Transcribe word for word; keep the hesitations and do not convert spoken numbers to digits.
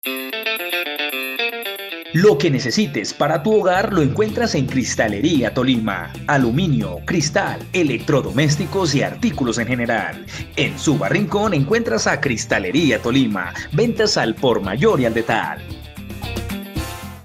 Lo que necesites para tu hogar lo encuentras en Cristalería Tolima. Aluminio, cristal, electrodomésticos y artículos en general. En Suba Rincón encuentras a Cristalería Tolima. Ventas al por mayor y al detal.